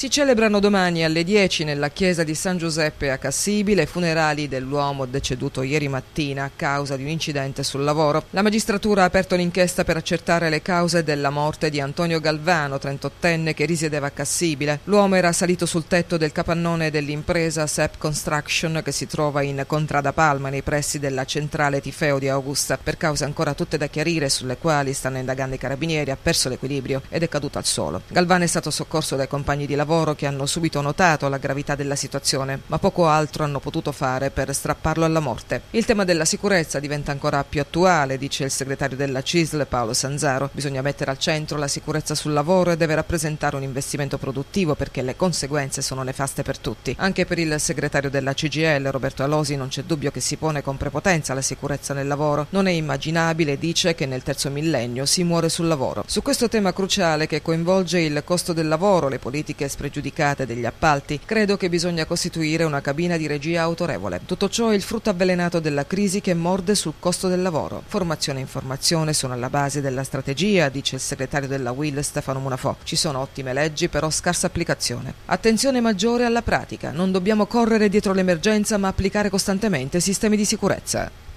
Si celebrano domani alle 10 nella chiesa di San Giuseppe a Cassibi le funerali dell'uomo deceduto ieri mattina a causa di un incidente sul lavoro. La magistratura ha aperto l'inchiesta per accertare le cause della morte di Antonio Galvano, 38enne, che risiedeva a Cassibile. L'uomo era salito sul tetto del capannone dell'impresa SEP Construction che si trova in Contrada Palma, nei pressi della centrale Tifeo di Augusta. Per cause ancora tutte da chiarire, sulle quali stanno indagando i carabinieri, ha perso l'equilibrio ed è caduto al suolo. Galvano è stato soccorso dai compagni di lavoro che hanno subito notato la gravità della situazione, ma poco altro hanno potuto fare per strapparlo alla morte. Il tema della sicurezza diventa ancora più attuale, dice il segretario della CISL Paolo Sanzaro. Bisogna mettere al centro la sicurezza sul lavoro e deve rappresentare un investimento produttivo, perché le conseguenze sono nefaste per tutti. Anche per il segretario della CGIL Roberto Alosi non c'è dubbio che si pone con prepotenza la sicurezza nel lavoro. Non è immaginabile, dice, che nel terzo millennio si muore sul lavoro. Su questo tema cruciale, che coinvolge il costo del lavoro, le politiche spregiudicate degli appalti, credo che bisogna costituire una cabina di regia autorevole. Tutto ciò è il frutto avvelenato della crisi che morde sul costo del lavoro. Formazione e informazione sono alla base della strategia, dice il segretario della UIL Stefano Munafò. Ci sono ottime leggi, però scarsa applicazione. Attenzione maggiore alla pratica. Non dobbiamo correre dietro l'emergenza, ma applicare costantemente sistemi di sicurezza.